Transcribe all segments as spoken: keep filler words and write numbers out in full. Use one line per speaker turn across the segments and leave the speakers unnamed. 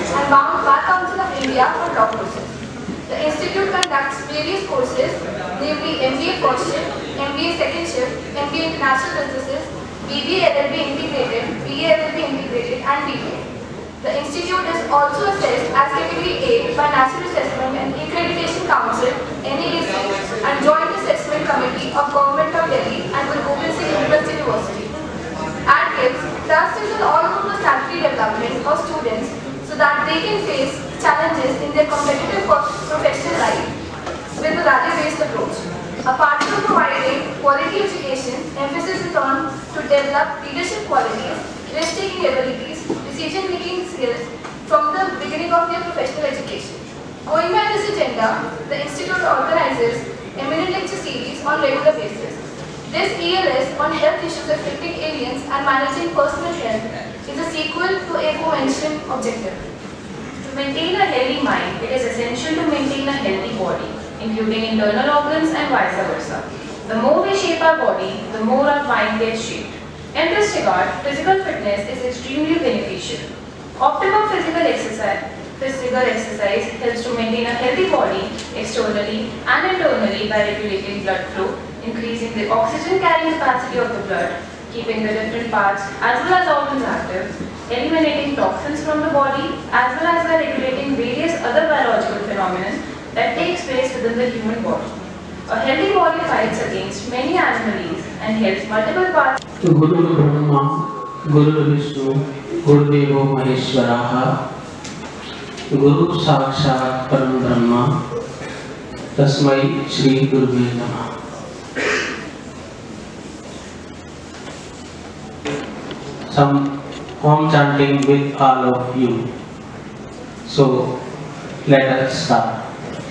and bound Bar Council of India for law courses. The institute conducts various courses, namely M B A First Shift, M B A Second Shift, M B A International Businesses, B B A L L B Integrated, B A L L B Integrated, and B B A. The institute is also assessed as Category A by National Assessment and Accreditation Council (N A A C) and Joint Assessment Committee of Government of Delhi and Guru Gobind Singh University. A D K I P S thus is an all-over strategy development of students so that they can face challenges in their competitive professional life with a value-based approach. Apart from providing quality education, emphasis is on to develop leadership qualities, risk-taking abilities, decision-making skills from the beginning of their professional education. Going by this agenda, the institute organizes eminent lecture series on regular basis. This E L S on health issues affecting aliens and managing personal health is a sequel to aforementioned objective.
To maintain a healthy mind, it is essential to maintain a healthy body, including internal organs and vice versa. The more we shape our body, the more our mind gets shaped. In this regard, physical fitness is extremely beneficial. Optimum physical exercise, physical exercise helps to maintain a healthy body externally and internally by regulating blood flow, increasing the oxygen carrying capacity of the blood, keeping the different parts as well as organs active, eliminating toxins from the body, as well as by regulating various other biological phenomena that takes place within the human body. A healthy body fights against many anomalies and helps multiple parts.
Guru Brahma, Guru Vishnu, Guru Devo Maheshwaraha, Guru Sakshat Param Brahma, Tasmai Shri Gurave Namah. Some home chanting with all of you. So let us start.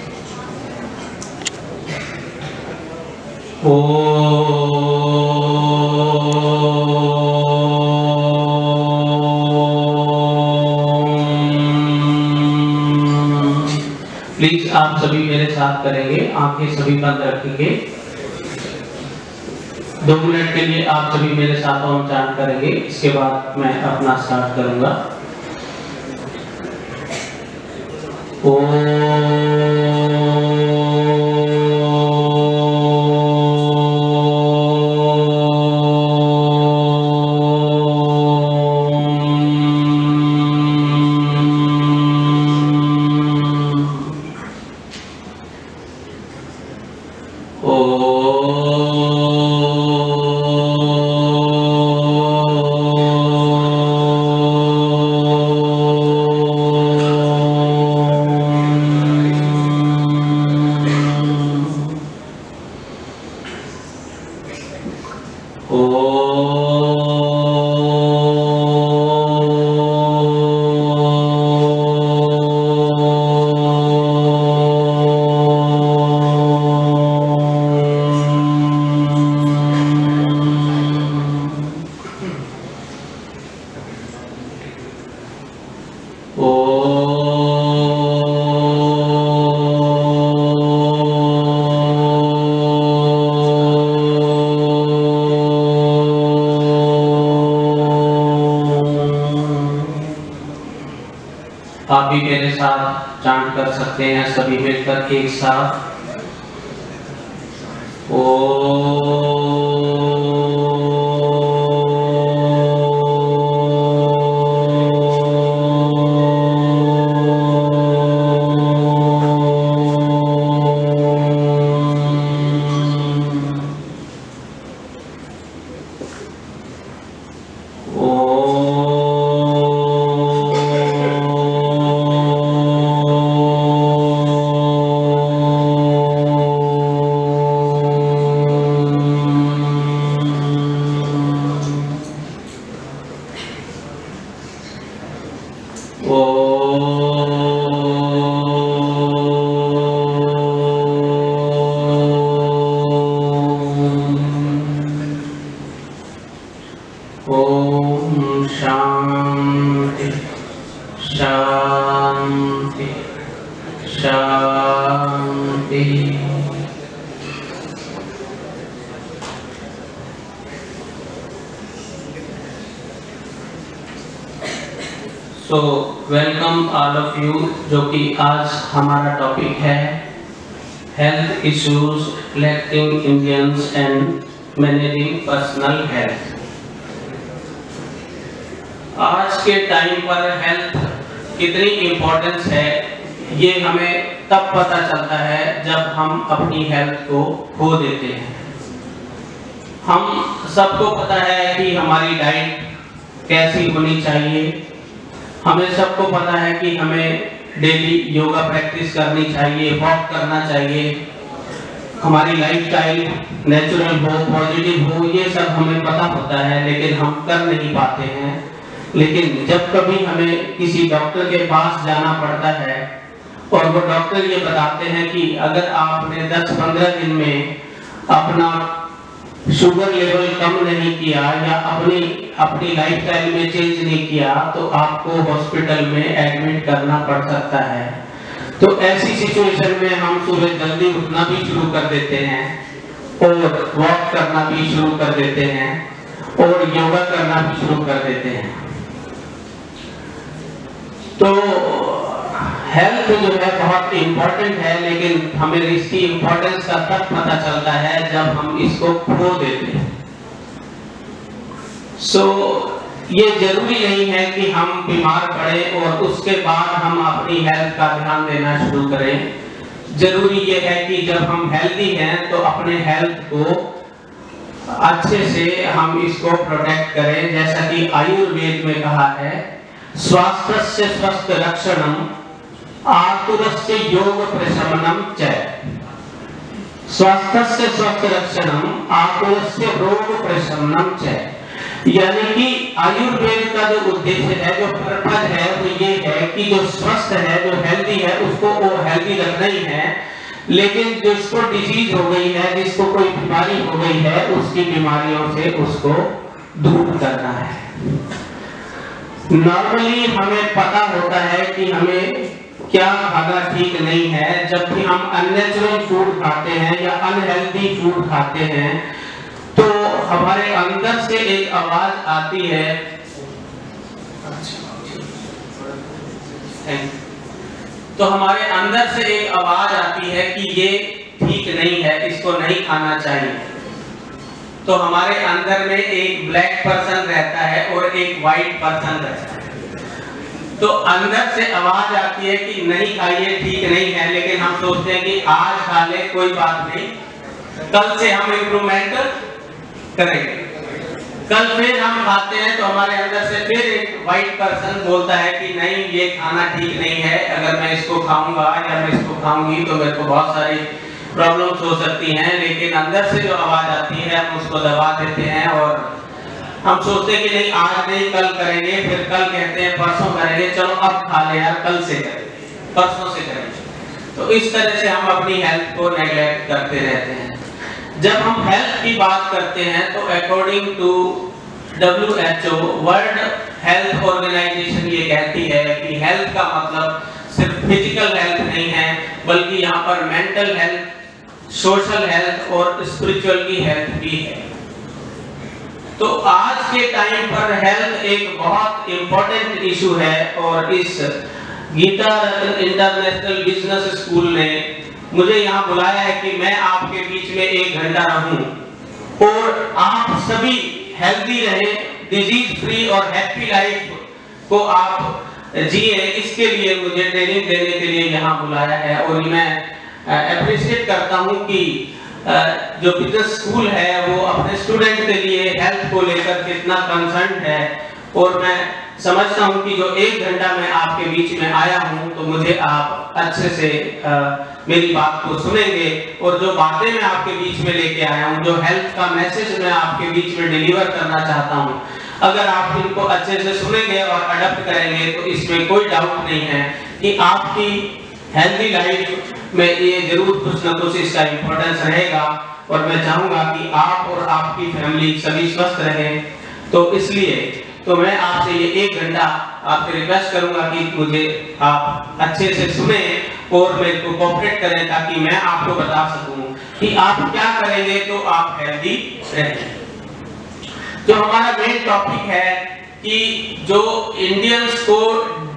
Please आप सभी मेरे साथ करेंगे, आंखें सभी बंद रखेंगे। दो मिनट के लिए आप सभी मेरे साथ ओम चांट करेंगे, इसके बाद मैं अपना स्टार्ट करूंगा। आप भी मेरे साथ चांट कर सकते हैं, सभी मिलकर एक साथ। Oh so welcome all of you, जो कि आज हमारा टॉपिक है health issues affecting Indians and managing personal health. आज के टाइम पर हेल्थ कितनी इम्पोर्टेंस है ये हमें तब पता चलता है जब हम अपनी हेल्थ को खो देते हैं। हम सबको पता है कि हमारी डाइट कैसी होनी चाहिए, हमें सबको पता है कि हमें डेली योगा प्रैक्टिस करनी चाहिए, वॉक करना चाहिए, हमारी लाइफस्टाइल नेचुरल हो, पॉजिटिव हो, ये सब हमें पता होता है, लेकिन हम कर नहीं पाते हैं। लेकिन जब कभी हमें किसी डॉक्टर के पास जाना पड़ता है और वो डॉक्टर ये बताते हैं कि अगर आपने दस पंद्रह दिन में अपना शुगर लेवल कम नहीं किया या अपनी अपनी लाइफस्टाइल में चेंज नहीं किया तो आपको हॉस्पिटल में एडमिट करना पड़ सकता है। तो ऐसी सिचुएशन में हम सुबह जल्दी उठना भी शुरू कर देते हैं और वॉक करना भी शुरू कर देते हैं और योगा करना भी शुरू कर देते हैं। तो हेल्थ जो है बहुत इम्पोर्टेंट है, लेकिन हमें इसकी इम्पोर्टेंस का तब पता चलता है जब हम इसको खो देते हैं। सो so, ये जरूरी नहीं है कि हम बीमार पड़े और उसके बाद हम अपनी हेल्थ का ध्यान देना शुरू करें। जरूरी ये है कि जब हम हेल्दी हैं तो अपने हेल्थ को अच्छे से हम इसको प्रोटेक्ट करें। जैसा कि आयुर्वेद में कहा है, स्वास्थ्यस्य स्वस्थ रक्षणम आतुरस्य योग प्रशमनम च। स्वास्थ्यस्य स्वस्थ रक्षणम आतुरस्य रोग प्रशमनम च। यानी कि आयुर्वेद का जो उद्देश्य है, जो पर्पज है, वो ये है कि जो स्वस्थ है, जो हेल्दी है, उसको वो हेल्दी रखना ही है, लेकिन जिसको डिजीज हो गई है, जिसको कोई बीमारी हो गई है, उसकी बीमारियों से उसको दूर करना है। नॉर्मली हमें पता होता है कि हमें क्या खाना ठीक नहीं है। जब भी हम अननेचुरल फूड खाते हैं या अनहेल्दी फूड खाते हैं तो हमारे अंदर से एक आवाज आती है, तो हमारे अंदर से एक आवाज आती है कि ये ठीक नहीं है, इसको नहीं खाना चाहिए। तो हमारे अंदर में एक ब्लैक पर्सन रहता है और एक वाइट पर्सन रहता है। तो अंदर से आवाज आती है कि नहीं खाइए, ठीक नहीं है, लेकिन हम सोचते हैं कि आज खा ले, कोई बात नहीं, कल से हम इम्प्रूवमेंट करेंगे। कल फिर हम खाते हैं तो हमारे अंदर से फिर एक वाइट पर्सन बोलता है कि नहीं, ये खाना ठीक नहीं है, अगर मैं इसको खाऊंगा या मैं इसको खाऊंगी तो मेरे को बहुत सारी प्रॉब्लम्स हो सकती हैं। लेकिन अंदर से जो आवाज आती है हम उसको दबा देते हैं और हम सोचते हैं कि नहीं, आज नहीं, कल करेंगे, फिर कल कहते हैं परसों करेंगे, चलो अब खा ले यार, कल से करेंगे, परसों से करेंगे। तो इस तरह से हम अपनी हेल्थ को नेग्लेक्ट करते रहते हैं। जब हम हेल्थ की बात करते हैं तो according to W H O, world health organization, ये कहती है कि हेल्थ का मतलब सिर्फ फिजिकल हेल्थ नहीं है, बल्कि यहाँ पर मेंटल हेल्थ, सोशल हेल्थ और स्पिरिचुअल की हेल्थ भी है। तो आज के टाइम पर हेल्थ एक बहुत इंपॉर्टेंट इशू है और इस Geeta Ratna international business school ने मुझे यहाँ बुलाया है कि मैं आपके बीच में एक घंटा रहूं और आप सभी हेल्दी रहे, डिजीज फ्री और हैप्पी लाइफ को आप जिए। इसके लिए मुझे ट्रेनिंग देने के लिए यहाँ बुलाया है और मैं अप्रिशिएट करता हूँ कि जो बिजनेस स्कूल है वो अपने स्टूडेंट के लिए हेल्थ को लेकर कितना कंसर्न है। और मैं समझता हूँ कि जो एक घंटा मैं आपके बीच में आया हूँ तो मुझे आप अच्छे से आ, मेरी बात को सुनेंगे और जो बातें मैं आपके बीच में लेके आया हूँ, जो हेल्थ का मैसेज मैं आपके बीच में डिलीवर करना चाहता हूँ, अगर आप इनको अच्छे से सुनेंगे और अडॉप्ट करेंगे तो इसमें कोई डाउट नहीं है कि आपकी हेल्दी लाइफ में ये जरूर कुछ ना कुछ इसका इम्पोर्टेंस रहेगा। और मैं चाहूंगा कि आप और आपकी फैमिली सभी स्वस्थ रहें। तो इसलिए तो मैं आपसे ये एक घंटा आपसे रिक्वेस्ट करूंगा कि मुझे आप अच्छे से सुने और मेरे को कोऑपरेट करें ताकि मैं आपको बता सकूं कि आप क्या करेंगे तो आप हेल्दी रहें। जो हमारा मेन टॉपिक है कि जो इंडियंस को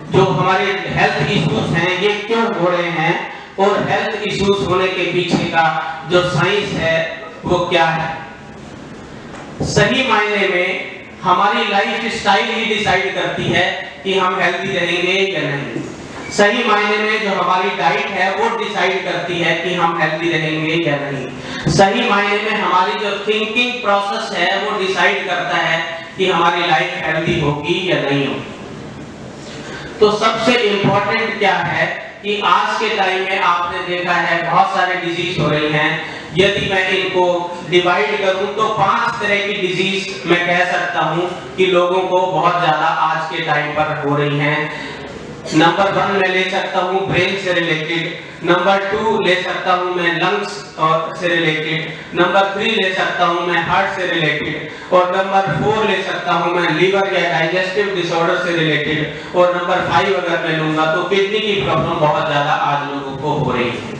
जो हमारे हेल्थ इश्यूज हैं ये क्यों हो रहे हैं और हेल्थ इश्यूज होने के पीछे का जो साइंस है वो क्या है। सही मायने में हमारी लाइफ स्टाइल ही डिसाइड करती है कि हम हेल्दी रहेंगे या नहीं। सही मायने में जो हमारी डाइट है वो डिसाइड करती है कि हम हेल्दी रहेंगे या नहीं। सही मायने में हमारी जो थिंकिंग प्रोसेस है वो डिसाइड करता है कि हमारी लाइफ हेल्दी होगी या नहीं होगी। तो सबसे इंपॉर्टेंट क्या है कि आज के टाइम में आपने देखा है बहुत सारे डिजीज हो रही हैं। यदि मैं इनको डिवाइड करूं तो पांच तरह की डिजीज मैं कह सकता हूं कि लोगों को बहुत ज्यादा आज के टाइम पर हो रही हैं। नंबर वन मैं ले सकता हूँ ब्रेन से रिलेटेड, नंबर टू ले सकता हूँ मैं लंग्स और से रिलेटेड, नंबर थ्री ले सकता हूँ मैं हार्ट से रिलेटेड, और नंबर फोर ले सकता हूँ मैं लीवर या डाइजेस्टिव डिसऑर्डर से रिलेटेड, और नंबर फाइव अगर मैं लूंगा तो किडनी की प्रॉब्लम बहुत ज्यादा आज लोगों को हो रही है।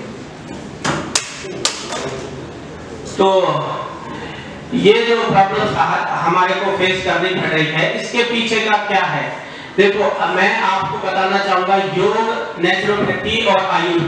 तो ये जो प्रॉब्लम हमारे को फेस करनी पड़ रही है इसके पीछे का क्या है। देखो मैं आपको बताना चाहूंगा योग, नेचुरोपैथी और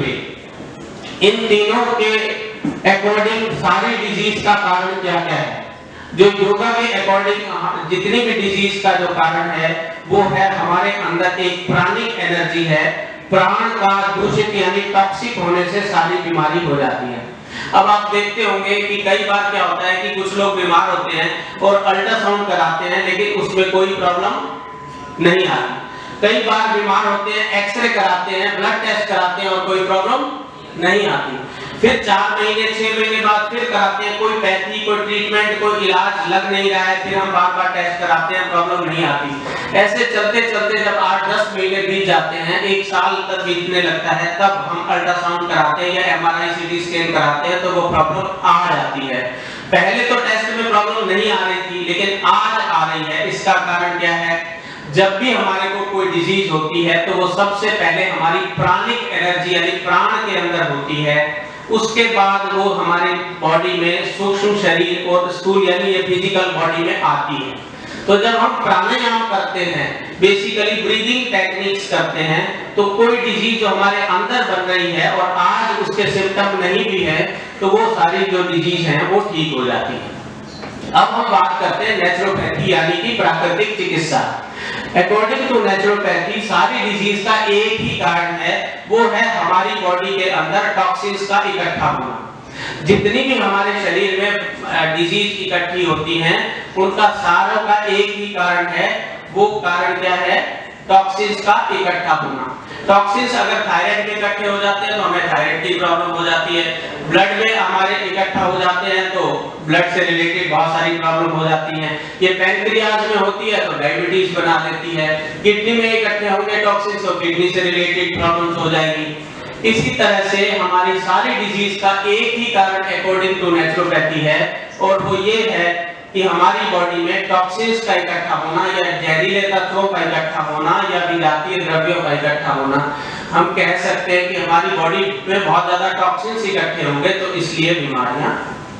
आयुर्वेद, इन तीनों के अकॉर्डिंग सारी डिजीज का कारण क्या क्या है। जो योगा के अकॉर्डिंग जितनी भी डिजीज का जो कारण है वो है हमारे अंदर एक प्राणिक एनर्जी है। प्राण का दूषित यानी टॉक्सिक होने से सारी बीमारी हो जाती है। अब आप देखते होंगे कि कई बार क्या होता है कि कुछ लोग बीमार होते हैं और अल्ट्रासाउंड कराते हैं लेकिन उसमें कोई प्रॉब्लम नहीं आती। कई बार बीमार होते हैं, एक्सरे कराते हैं, ब्लड टेस्ट कराते हैं और कोई प्रॉब्लम नहीं आती। फिर चार महीने छह महीने बाद फिर कराते हैं, कोई पैथी, कोई ट्रीटमेंट, कोई इलाज लग नहीं रहा है, फिर हम बार बार टेस्ट कराते हैं, प्रॉब्लम नहीं आती। ऐसे चलते चलते जब आठ दस महीने बीत जाते हैं, एक साल तक बीतने लगता है, तब हम अल्ट्रासाउंड कराते हैं या एमआरआई सीटी स्कैन कराते हैं तो वो प्रॉब्लम आ जाती है। पहले तो टेस्ट में प्रॉब्लम नहीं आ रही थी लेकिन आज आ रही है। इसका कारण क्या है? जब भी हमारे को कोई डिजीज होती है तो वो सबसे पहले हमारी प्राणिक एनर्जी यानी प्राण के अंदर होती है, उसके बाद वो हमारी बॉडी में सूक्ष्म शरीर और स्थूल यानी ये फिजिकल बॉडी में आती है। तो जब हम प्राणायाम करते हैं, बेसिकली ब्रीदिंग टेक्निक्स करते हैं, तो कोई डिजीज जो हमारे अंदर बन रही है और आज उसके सिम्टम नहीं भी है तो वो सारी जो डिजीज हैं वो ठीक हो जाती है। अब हम बात करते हैं नेचुरोपैथी यानी कि प्राकृतिक चिकित्सा। अकॉर्डिंग टू नेचुरोपैथी सारी डिजीज का एक ही कारण है, वो है हमारी बॉडी के अंदर टॉक्सिन्स का इकट्ठा होना। जितनी भी हमारे शरीर में डिजीज इकट्ठी होती हैं उनका सारों का एक ही कारण है, वो कारण क्या है? टॉक्सिन्स का इकट्ठा होना। टॉक्सिन्स अगर थायराइड में इकट्ठे हो जाते हैं तो हमें थायराइड की प्रॉब्लम हो जाती है, ब्लड में हमारे इकट्ठा हो जाते हैं तो ब्लड से रिलेटेड बहुत सारी प्रॉब्लम हो जाती हैं। ये पैंक्रियाज में होती है तो डायबिटीज बना देती है, किडनी में इकट्ठे होंगे टॉक्सिन्स तो किडनी से रिलेटेड प्रॉब्लम्स हो जाएगी। इसी तरह से हमारी सारी डिजीज का एक ही कारण अकॉर्डिंग टू नेचुरोपैथी है और वो ये है कि हमारी बॉडी में टॉक्सिन्स का इकट्ठा होना या जहरीले तत्वों का इकट्ठा होना या विघातीय द्रव्यों का इकट्ठा होना। हम कह सकते हैं कि हमारी बॉडी में बहुत ज्यादा टॉक्सिन्स इकट्ठे होंगे तो इसलिए बीमारियां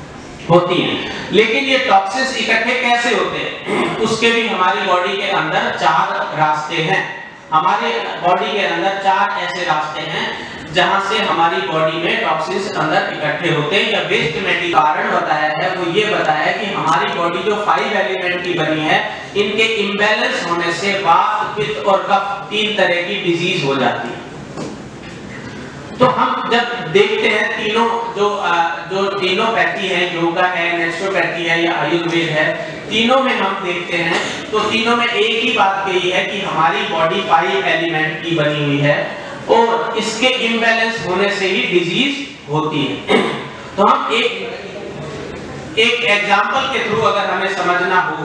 होती हैं। लेकिन ये टॉक्सिन्स इकट्ठे कैसे होते हैं? उसके भी हमारी बॉडी के अंदर चार रास्ते हैं। हमारे बॉडी के अंदर चार ऐसे रास्ते हैं जहां से हमारी बॉडी में टॉक्सिन्स अंदर इकट्ठे होते हैं या वेस्ट में। कारण बताया है वो ये बताया है कि हमारी बॉडी जो फाइव एलिमेंट की बनी है इनके इम्बैलेंस होने से वात, पित्त और कफ तीन तरह की डिजीज हो जाती है। तो हम जब देखते हैं तीनों जो जो तीनों पैथी है, योगा है, नेचुरोपैथी है या आयुर्वेद है, तीनों में हम देखते हैं तो तीनों में एक ही बात कही है कि हमारी बॉडी फाइव एलिमेंट की बनी हुई है और इसके इम्बैलेंस होने से ही डिजीज होती है। तो हम एक एक एग्जांपल के थ्रू अगर हमें समझना हो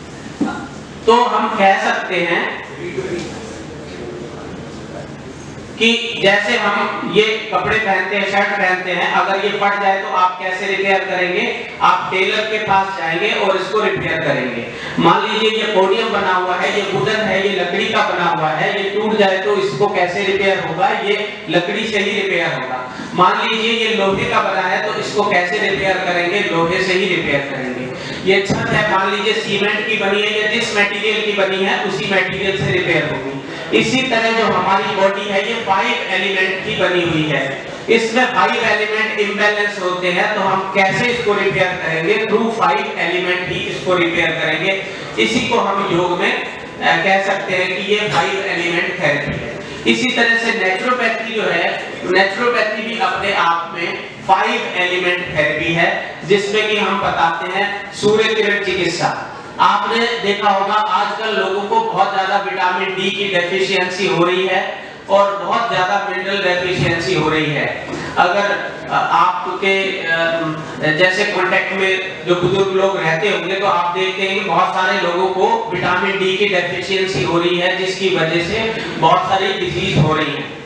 तो हम कह सकते हैं कि जैसे हम ये कपड़े पहनते हैं, शर्ट पहनते हैं, अगर ये फट जाए तो आप कैसे रिपेयर करेंगे? आप टेलर के पास जाएंगे और इसको रिपेयर करेंगे। मान लीजिए ये पोडियम बना हुआ है, ये वुडन है, ये लकड़ी का बना हुआ है, ये टूट जाए तो इसको कैसे रिपेयर होगा? ये लकड़ी से ही रिपेयर होगा। मान लीजिए ये लोहे का बना है तो इसको कैसे रिपेयर करेंगे? लोहे से ही रिपेयर करेंगे। ये छत है, मान लीजिए सीमेंट की बनी है या जिस मटेरियल की बनी है उसी मटेरियल से रिपेयर होगी। इसी तरह जो हमारी बॉडी है ये फाइव एलिमेंट की बनी हुई है। इसमें फाइव एलिमेंट इम्बैलेंस होते हैं तो हम कैसे इसको रिपेयर करेंगे? थ्रू फाइव एलिमेंट ही इसको रिपेयर करेंगे। इसी को हम योग में आ, कह सकते हैं कि ये फाइव एलिमेंट थेरेपी है। इसी तरह से नेचुरोपैथी जो है, नेचुरोपैथी भी अपने आप में फाइव एलिमेंट थेरेपी है, जिसमें कि हम बताते हैं सूर्य किरण चिकित्सा। आपने देखा होगा आजकल लोगों को बहुत ज्यादा विटामिन डी की डेफिशिएंसी हो रही है और बहुत ज्यादा मिनरल डेफिशिएंसी हो रही है। अगर आपके जैसे कांटेक्ट में जो बुजुर्ग लोग रहते होंगे तो आप देखते हैं कि बहुत सारे लोगों को विटामिन डी की डेफिशिएंसी हो रही है, जिसकी वजह से बहुत सारी डिजीज हो रही है।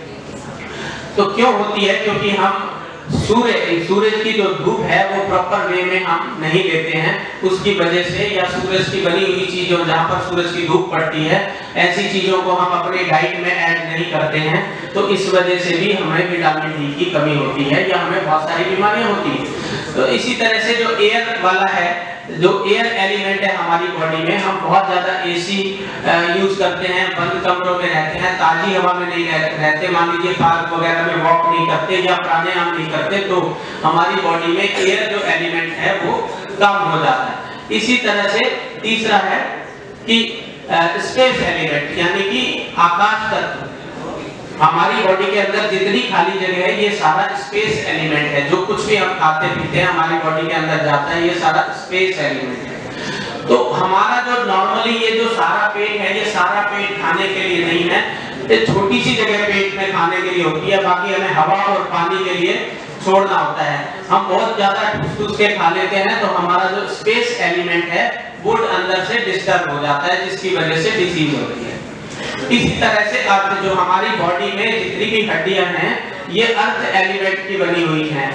तो क्यों होती है? क्योंकि हम सूर्य सूरज की जो धूप है वो प्रॉपर वे में हम नहीं लेते हैं, उसकी वजह से, या सूरज की बनी हुई चीजों जहाँ पर सूरज की धूप पड़ती है ऐसी चीजों को हम अपने डाइट में ऐड नहीं करते हैं, तो इस वजह से भी हमें विटामिन डी की कमी होती है या हमें बहुत सारी बीमारियां होती हैं। तो इसी तरह से जो एयर वाला है, जो एयर एलिमेंट है हमारी बॉडी में, हम बहुत ज्यादा एसी यूज करते हैं, बंद कमरों में रहते हैं, ताजी हवा में नहीं रहते, मान लीजिए पार्क वगैरह में वॉक नहीं करते या प्राणायाम नहीं करते, तो हमारी बॉडी में एयर जो एलिमेंट है वो कम हो जाता है। इसी तरह से तीसरा है कि स्पेस एलिमेंट, यानी कि आकाश तत्व। हमारी बॉडी के अंदर जितनी खाली जगह है ये सारा स्पेस एलिमेंट है। जो कुछ भी हम खाते पीते हैं हमारी बॉडी के अंदर जाता है, ये सारा स्पेस एलिमेंट है। तो हमारा जो नॉर्मली ये जो सारा पेट है, ये सारा पेट खाने के लिए नहीं है, ये छोटी सी जगह पेट में खाने के लिए होती है, बाकी हमें हवा और पानी के लिए छोड़ना होता है। हम बहुत ज्यादा ठूस-ठूस के खा लेते हैं तो हमारा जो स्पेस एलिमेंट है वो अंदर से डिस्टर्ब हो जाता है, जिसकी वजह से डिजीज होती है। इसी तरह से अर्थ, जो हमारी बॉडी में जितनी भी हड्डियां हैं ये अर्थ एलिमेंट की बनी हुई हैं।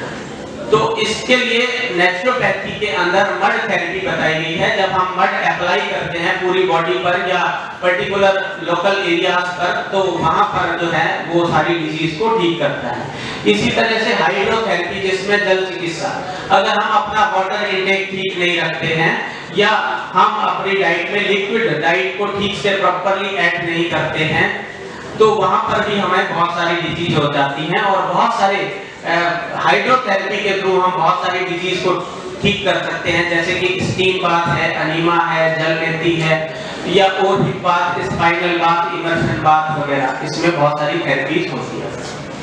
तो इसके लिए नेचुरोपैथी के अंदर मड थेरेपी बताई गई है। जब हम मड अप्लाई करते हैं पूरी बॉडी पर या पर्टिकुलर लोकल एरियाज पर, तो वहां पर जो है वो सारी डिजीज को ठीक करता है। इसी तरह से हाइड्रोथेरेपी, जिसमें जल चिकित्सा, अगर हम अपना वाटर इंटेक ठीक नहीं रखते हैं या हम अपनी डाइट में लिक्विड डाइट को ठीक से प्रॉपरली ऐड नहीं करते हैं, तो वहां पर भी हमें बहुत सारी डिजीज हो जाती हैं। और बहुत सारे हाइड्रोथेरेपी के थ्रू हम बहुत सारी डिजीज को ठीक कर सकते हैं, जैसे कि स्टीम बाथ है, अनीमा है, जलनेती है, या or hip bath, spinal bath, immersion bath वगैरह। इसमें बहुत सारी थेरेपीज होती है।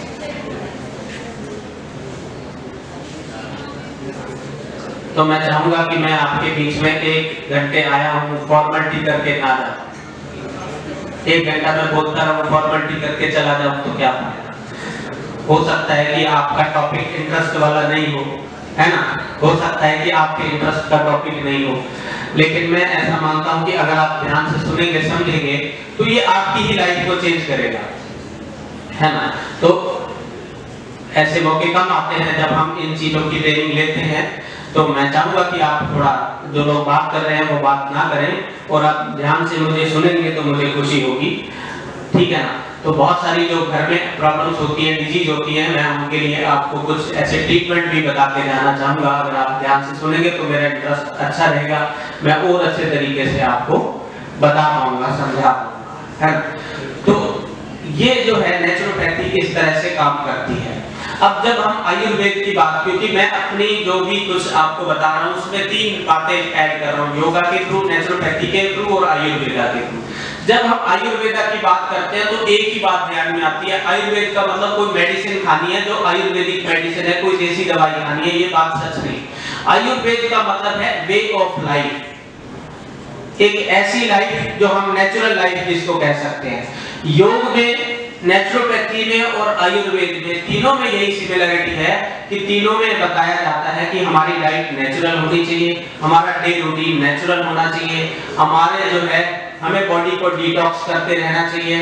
तो मैं चाहूंगा कि मैं आपके बीच में एक घंटे आया हूँ, फॉर्मेलिटी करके ना जाऊँ। एक घंटा मैं बोलता रहूँ, फॉर्मेलिटी करके चला जाऊँ तो क्या फायदा? हो सकता है कि आपका टॉपिक इंटरेस्ट वाला नहीं हो, है ना? हो सकता है कि आपके इंटरेस्ट का टॉपिक नहीं हो, लेकिन मैं ऐसा मानता हूँ कि अगर आप ध्यान से सुनेंगे, समझेंगे, तो ये आपकी ही लाइफ को चेंज करेगा, है ना? तो ऐसे मौके कम आते हैं जब हम इन चीजों की ट्रेनिंग लेते हैं। तो मैं चाहूंगा कि आप थोड़ा, जो लोग बात कर रहे हैं वो बात ना करें और आप ध्यान से मुझे सुनेंगे तो मुझे खुशी होगी, ठीक है ना? तो बहुत सारी जो घर में प्रॉब्लम्स होती हैं, डिजीज होती हैं, मैं उनके लिए आपको कुछ ऐसे ट्रीटमेंट भी बता के जाना चाहूंगा। अगर आप ध्यान से सुनेंगे तो मेरा इंटरेस्ट अच्छा रहेगा, मैं और अच्छे तरीके से आपको बता पाऊंगा, समझा पाऊंगा, है ना? तो ये जो है नेचुरोपैथी इस तरह से काम करती है। अब जब हम आयुर्वेद की बात, क्योंकि मैं अपनी जो भी कुछ आपको बता रहा हूँ उसमें तीन बातें ऐड कर रहा हूँ, योगा के थ्रू, नेचुरोपैथी के थ्रू और आयुर्वेदा के थ्रू। जब हम आयुर्वेदा की बात करते हैं तो एक ही बात ध्यान में आती है, आयुर्वेद का मतलब कोई मेडिसिन खानी है जो आयुर्वेदिक मेडिसिन है, कोई देसी दवाई खानी है, ये बात सच नहीं। आयुर्वेद का मतलब है वे ऑफ लाइफ, एक ऐसी लाइफ जो हम नेचुरल लाइफ जिसको कह सकते हैं। योग में, नेचुरोपैथी में और आयुर्वेद में, तीनों में यही सिमिलरिटी है कि तीनों में बताया जाता है कि हमारी डाइट नेचुरल होनी चाहिए, हमारा डे रूटीन नेचुरल होना चाहिए, हमारे जो है हमें बॉडी को डिटॉक्स करते रहना चाहिए,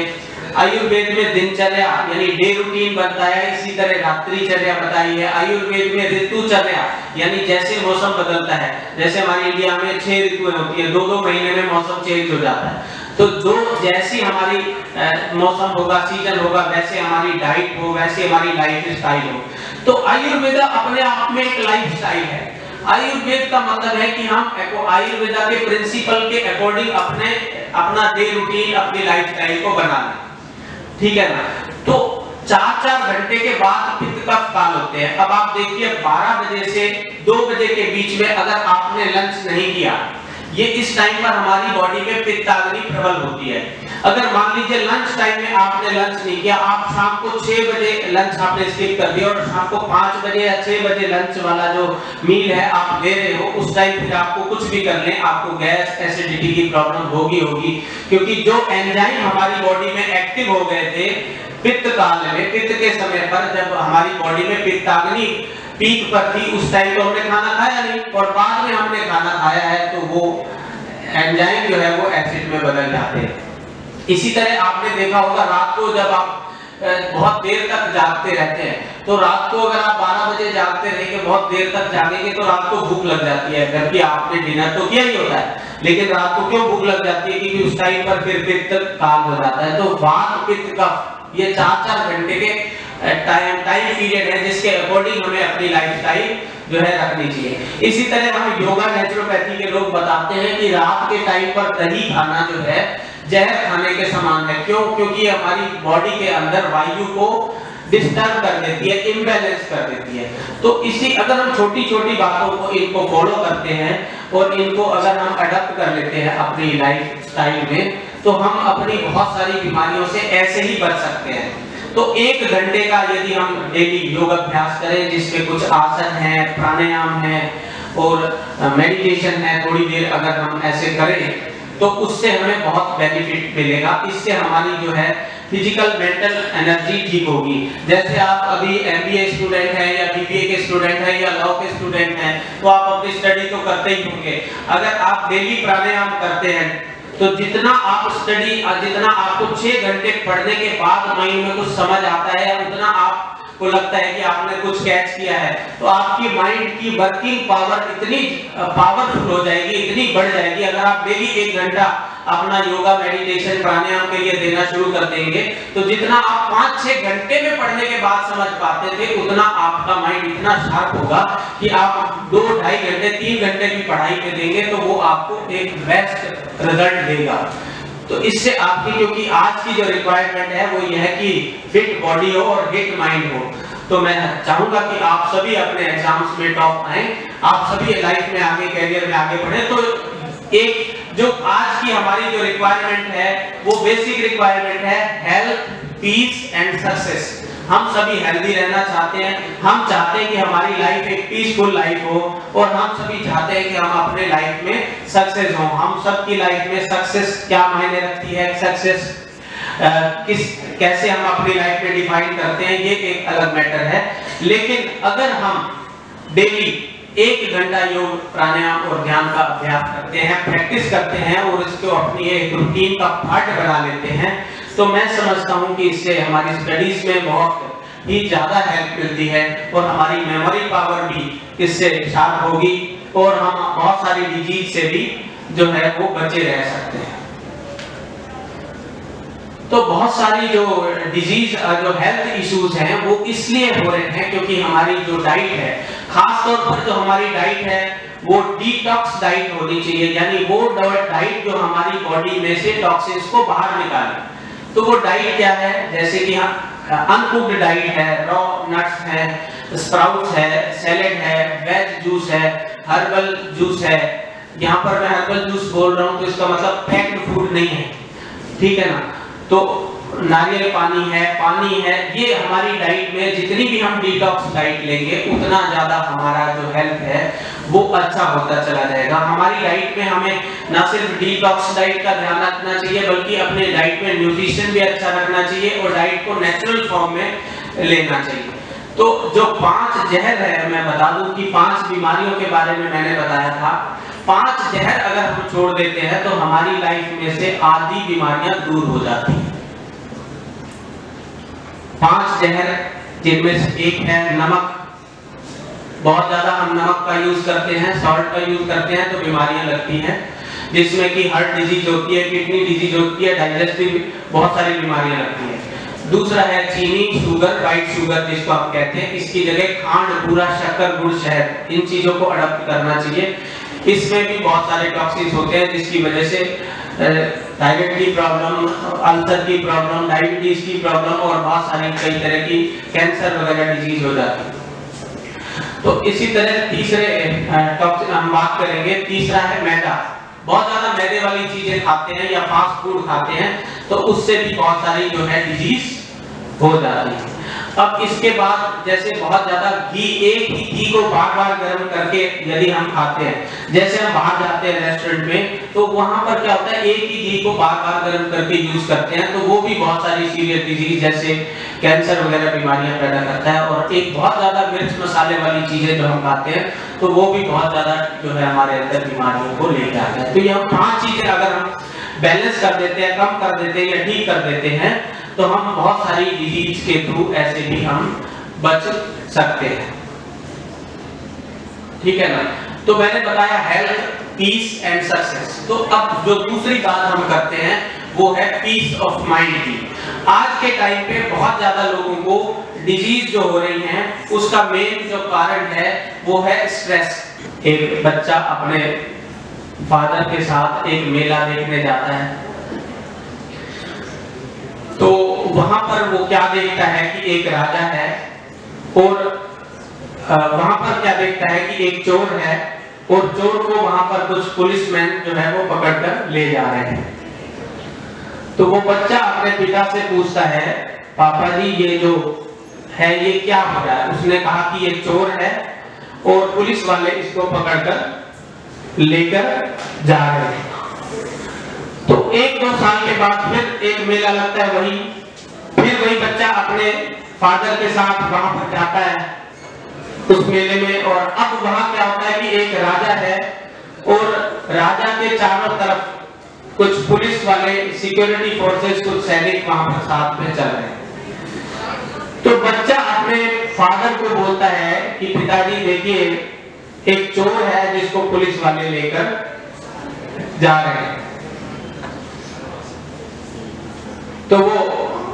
आयुर्वेद में दिनचर्या यानी डे रूटीन बताया है, इसी तरह रात्रिचर्या बताई है। आयुर्वेद में ऋतुचर्या यानी जैसे मौसम बदलता है, जैसे हमारी इंडिया में छह ऋतुएं होती है, दो दो महीने में मौसम चेंज हो जाता है, तो जो जैसी हमारी मौसम होगा, सीजन होगा, वैसे हमारी डाइट हो, वैसे हमारी लाइफ स्टाइल हो। तो आयुर्वेद अपने आप में एक लाइफ स्टाइल है। आयुर्वेद का मतलब है कि हम आयुर्वेदा के प्रिंसिपल के अकॉर्डिंग अपने अपना डे रूटीन, अपनी लाइफस्टाइल को बनाना, ठीक है ना। तो चार चार घंटे के बाद पित्त कफ काल होते हैं। अब आप देखिए बारह बजे से दो बजे के बीच में अगर आपने लंच नहीं किया, ये इस टाइम पर हमारी बॉडी में पित्ताग्नि प्रबल होती है। अगर मान लीजिए लंच टाइम में आपने लंच नहीं किया, आप शाम को छह बजे लंच आपने स्किप कर दिया और शाम को पाँच बजे या छह बजे लंच वाला जो मील है आप ले रहे हो, उस टाइम फिर आपको कुछ भी कर लें, आपको गैस एसिडिटी की प्रॉब्लम होगी होगी क्योंकि जो एंजाइम हमारी बॉडी में एक्टिव हो गए थे पित्त काल में, पित्त के समय पर जब हमारी बॉडी में पित्ताग्नि पीक पर थी, उस टाइम तो हमने खाना खाया नहीं और बाद में हमने खाना खाया है तो वो एंजाइम जो है वो एसिड में बदल जाते हैं। इसी तरह आपने देखा होगा रात को जब आप बहुत देर तक जागते रहते हैं, तो रात को अगर आप बारह बजे जागते रहेंगे, बहुत देर तक जागेंगे तो रात को भूख लग जाती है, जबकि आपने डिनर तो किया ही होता है, लेकिन रात को क्यों भूख लग जाती है? क्योंकि उस टाइम पर फिर पित्त काल हो जाता है। तो वात पित्त कफ ये चार चार घंटे के टाइम टाइम पीरियड है जिसके अकॉर्डिंग हमें अपनी लाइफस्टाइल जो है रखनी चाहिए। इसी तरह हम योगा नेचुरोपैथी के लोग बताते हैं कि रात के टाइम पर दही खाना जो है जहर खाने के समान है। क्यों? क्योंकि हमारी बॉडी के अंदर वायु को डिस्टर्ब कर देती है, इम्बैलेंस कर देती है। तो इसी अगर हम छोटी छोटी बातों को इनको फॉलो करते हैं और इनको अगर हम अडॉप्ट कर लेते हैं अपनी लाइफ स्टाइल में, तो हम अपनी बहुत सारी बीमारियों से ऐसे ही बच सकते हैं। तो एक घंटे का यदि हम डेली योग अभ्यास करें जिसमें कुछ आसन है, प्राणायाम है और मेडिटेशन है, थोड़ी देर अगर हम ऐसे करें तो उससे हमें बहुत बेनिफिट मिलेगा। इससे हमारी जो है फिजिकल मेंटल एनर्जी ठीक होगी। जैसे आप अभी एमबीए स्टूडेंट हैं या बीबीए के स्टूडेंट हैं या लॉ के स्टूडेंट हैं, तो आप अपनी स्टडी तो करते ही होंगे। अगर आप डेली प्राणायाम करते हैं तो जितना आप स्टडी, जितना आपको छह घंटे पढ़ने के बाद माइंड में कुछ समझ आता है, उतना आपको लगता है कि आपने कुछ कैच किया है, तो आपकी माइंड की वर्किंग पावर इतनी पावरफुल हो जाएगी, इतनी बढ़ जाएगी। अगर आप डेली एक घंटा अपना योगा मेडिटेशन प्राणायाम के लिए देना शुरू कर देंगे, तो जितना आप पाँच छह घंटे में पढ़ने के बाद समझ पाते थे, उतना आपका माइंड इतना शार्प होगा कि आप दो ढाई घंटे तीन घंटे की पढ़ाई में देंगे तो वो आपको एक बेस्ट रिजल्ट देगा। तो इससे आपकी, क्योंकि आज की जो रिक्वायरमेंट है वो ये है कि फिट बॉडी हो और हिट माइंड हो, तो मैं चाहूंगा कि आप सभी अपने एग्जाम्स में टॉप आए, आप सभी लाइफ में आगे, कैरियर में आगे बढ़े। तो एक जो आज की हमारी जो रिक्वायरमेंट है वो बेसिक रिक्वायरमेंट है हेल्थ, पीस एंड सक्सेस। हम सभी हेल्दी रहना चाहते हैं, हम चाहते हैं कि हमारी लाइफ एक पीसफुल लाइफ हो और हम सभी चाहते हैं कि हम अपने लाइफ में सक्सेस हो। हम सबकी लाइफ में सक्सेस क्या मायने रखती है, सक्सेस किस कैसे हम अपनी लाइफ में डिफाइन करते हैं, ये एक अलग मैटर है। लेकिन अगर हम डेली एक घंटा योग प्राणायाम और ध्यान का अभ्यास करते हैं, प्रैक्टिस करते हैं और इसको अपनी एक रूटीन का पार्ट बना लेते हैं, तो मैं समझता हूं कि इससे हमारी स्टडीज में बहुत ही ज्यादा हेल्प मिलती है और हमारी मेमोरी पावर भी इससे शार्प होगी और हम बहुत सारी डिजीज से भी जो है वो बचे रह सकते हैं। तो बहुत सारी जो डिजीज, जो हेल्थ इश्यूज हैं वो इसलिए हो रहे हैं क्योंकि हमारी जो डाइट है, खास तौर पर जो हमारी डाइट है वो डिटॉक्स डाइट होनी चाहिए, यानी वो डाइट जो हमारी बॉडी में से टॉक्सिन्स को बाहर निकाले। तो वो डाइट क्या है? जैसे कि अनकुक्ड डाइट है, रॉ नट्स है, स्प्राउट्स है, सैलेड है, वेज जूस है, हर्बल जूस है। यहाँ पर मैं हर्बल जूस बोल रहा हूँ तो इसका मतलब पैक्ड फूड नहीं है, ठीक है ना। तो नारियल पानी है, पानी है, ये हमारी डाइट में जितनी भी हम डिटॉक्स डाइट लेंगे उतना ज्यादा हमारा जो हेल्थ है वो अच्छा होता चला जाएगा। हमारी डाइट में हमें ना सिर्फ डिटॉक्स डाइट का ध्यान रखना चाहिए बल्कि अपने डाइट में न्यूट्रिशन भी अच्छा रखना चाहिए और डाइट को नेचुरल फॉर्म में लेना चाहिए। तो जो पांच जहर है, मैं बता दूं कि पांच बीमारियों के बारे में मैंने बताया था। पांच जहर अगर हम छोड़ देते हैं तो हमारी लाइफ में से आधी बीमारियां दूर हो जाती हैं। पांच जहर, जिनमें से एक है नमक। बहुत ज्यादा हम नमक का यूज करते हैं, सॉल्ट का यूज करते हैं, तो बीमारियां लगती हैं, जिसमें कि हार्ट डिजीज होती है, किडनी डिजीज होती है, डाइजेस्टिव बहुत सारी बीमारियां लगती हैं। दूसरा है चीनी, शुगर, व्हाइट शुगर जिसको आप कहते हैं। इसकी जगह खांड, बूरा, शक्कर, गुड़, शहद, इन चीजों को अडॉप्ट करना चाहिए। इसमें भी बहुत सारे टॉक्सिन्स होते हैं, जिसकी वजह से थायराइड की प्रॉब्लम, अल्सर की प्रॉब्लम, डायबिटीज की प्रॉब्लम और बहुत सारी कई तरह की कैंसर वगैरह डिजीज हो जाती है। तो इसी तरह तीसरे टॉक्सिन हम बात करेंगे। तीसरा है मैदा। बहुत ज्यादा मैदे वाली चीजें खाते हैं या फास्ट फूड खाते हैं, तो उससे भी बहुत सारी जो है डिजीज हो जाती है। अब इसके बाद जैसे बहुत ज्यादा घी, एक ही घी को बार बार गर्म करके यदि हम खाते हैं, जैसे हम बाहर जाते हैं रेस्टोरेंट में, तो वहां पर क्या होता है, एक ही घी को बार बार गर्म करके यूज करते हैं, तो वो भी बहुत सारी सीरियस डिजीज जैसे कैंसर वगैरह बीमारियां पैदा करता है। और एक बहुत ज्यादा मिर्च मसाले वाली चीजें जो हम खाते हैं, तो वो भी बहुत ज्यादा जो है हमारे अंदर बीमारियों को लेकर आता है। तो ये हम पांच चीजें अगर हम बैलेंस कर देते हैं, कम कर देते हैं या ठीक कर देते हैं, तो हम बहुत सारी डिजीज के थ्रू ऐसे भी हम बच सकते हैं। ठीक है ना। तो मैंने बताया हेल्थ, पीस एंड सक्सेस। तो अब जो दूसरी बात हम करते हैं वो है पीस ऑफ माइंड की। आज के टाइम पे बहुत ज्यादा लोगों को डिजीज जो हो रही हैं, उसका मेन जो कारण है वो है स्ट्रेस। एक बच्चा अपने फादर के साथ एक मेला देखने जाता है, तो वहां पर वो क्या देखता है कि एक राजा है, और वहां पर क्या देखता है कि एक चोर है, और चोर को वहां पर कुछ पुलिसमैन जो है वो पकड़कर ले जा रहे हैं। तो वो बच्चा अपने पिता से पूछता है, पापा जी ये जो है ये क्या हो रहा है? उसने कहा कि ये चोर है और पुलिस वाले इसको पकड़कर लेकर जा रहे हैं। तो एक दो साल के बाद फिर एक मेला लगता है, वही फिर वही बच्चा अपने फादर के साथ वहां पर जाता है उस मेले में, और अब वहां क्या होता है कि एक राजा है और राजा के चारों तरफ कुछ पुलिस वाले, सिक्योरिटी फोर्सेस, कुछ सैनिक वहां पर साथ में चल रहे हैं। तो बच्चा अपने फादर को बोलता है कि पिताजी देखिए एक चोर है जिसको पुलिस वाले लेकर जा रहे हैं। तो वो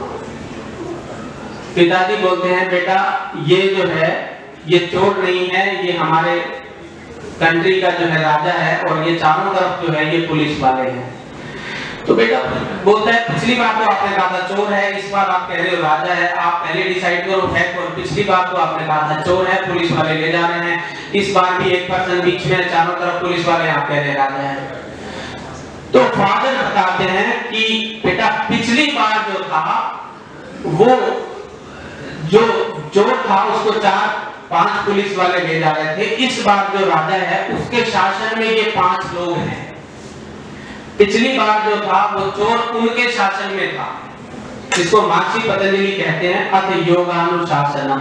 पिताजी बोलते हैं, बेटा ये जो है ये चोर नहीं है, ये हमारे कंट्री का जो है राजा है, और ये चारों तरफ जो है ये पुलिस वाले हैं। तो बेटा बोलता है, पिछली बार तो आपने कहा था चोर है, इस बार आप कह रहे हो राजा है, आप पहले डिसाइड करो फैक्ट। और पिछली बार तो आपने कहा था चोर है, पुलिस वाले ले जा रहे हैं, इस बार भी एक पर्सन बीच में, चारों तरफ पुलिस वाले, आप कह रहे राजा है। तो फादर बताते हैं कि बेटा पिछली बार जो था वो जो चोर था उसको चार पांच पुलिस वाले ले जा रहे थे, इस बार जो राजा है उसके शासन में ये पांच लोग हैं। पिछली बार जो था वो चोर उनके शासन में था, जिसको महर्षि पतंजलि कहते हैं अथ योगानुशासनम।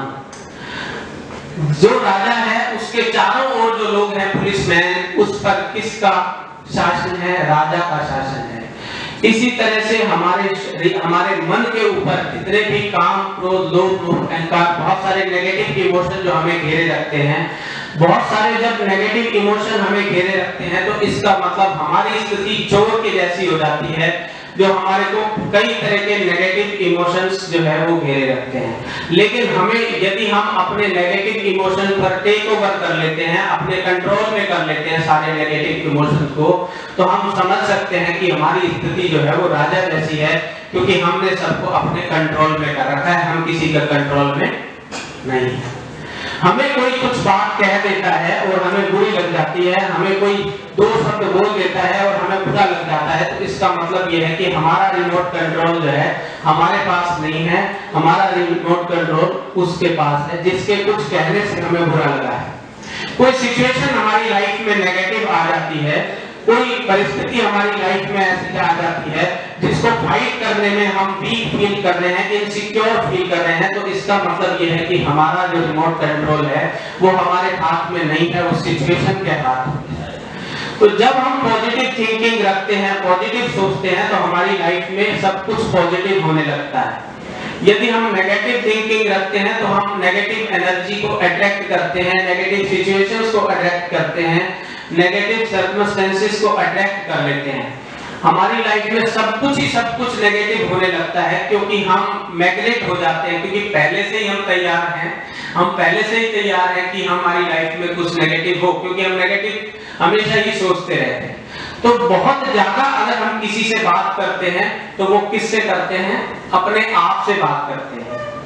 जो राजा है उसके चारों ओर जो लोग हैं पुलिसमैन, उस पर किसका शासन है? राजा का शासन है। इसी तरह से हमारे हमारे मन के ऊपर जितने भी काम, क्रोध, लोभ, मोह, अहंकार, बहुत सारे नेगेटिव इमोशन जो हमें घेरे रखते हैं, बहुत सारे जब नेगेटिव इमोशन हमें घेरे रखते हैं, तो इसका मतलब हमारी स्थिति चोर की जैसी हो जाती है, जो हमारे को कई तरह के नेगेटिव इमोशंस जो है वो घेरे रखते हैं। लेकिन हमें यदि हम अपने नेगेटिव इमोशन पर टेक ओवर कर लेते हैं, अपने कंट्रोल में कर लेते हैं सारे नेगेटिव इमोशंस को, तो हम समझ सकते हैं कि हमारी स्थिति जो है वो राजा जैसी है, क्योंकि हमने सबको अपने कंट्रोल में कर रखा है, हम किसी का कंट्रोल में नहीं है। हमें कोई कुछ बात कह देता है और हमें बुरी लग जाती है, हमें कोई दो शब्द बोल देता है और हमें बुरा लग जाता है, तो इसका मतलब यह है कि हमारा रिमोट कंट्रोल जो है हमारे पास नहीं है, हमारा रिमोट कंट्रोल उसके पास है, जिसके कुछ कहने से हमें बुरा लगा है। कोई सिचुएशन हमारी लाइफ में नेगेटिव आ जाती है, कोई परिस्थिति हमारी लाइफ में ऐसी आ जाती है जिसको फाइट करने में हम वीक फील कर रहे हैं, इनसिक्योर फील कर रहे हैं, तो इसका मतलब यह है कि हमारा जो रिमोट कंट्रोल है वो हमारे हाथ में नहीं है, उस सिचुएशन के हाथ में है। तो जब हम पॉजिटिव थिंकिंग रखते हैं, पॉजिटिव सोचते हैं, तो हमारी लाइफ में सब कुछ पॉजिटिव होने लगता है। यदि हम नेगेटिव थिंकिंग रखते हैं तो हम नेगेटिव एनर्जी को अट्रैक्ट करते हैं, नेगेटिव सिचुएशंस को अट्रैक्ट करते हैं, नेगेटिव सर्कमस्टेंसेस को अट्रैक्ट कर लेते हैं। हमारी लाइफ में सब कुछ ही सब कुछ नेगेटिव होने लगता है क्योंकि हम मैग्नेट हो जाते हैं, क्योंकि पहले से ही हम तैयार हैं, हम पहले से ही तैयार हैं कि हमारी लाइफ में कुछ नेगेटिव हो, क्योंकि हम नेगेटिव हमेशा ही सोचते रहते हैं। तो बहुत ज्यादा अगर हम किसी से बात करते हैं तो वो किससे करते हैं? अपने आप से बात करते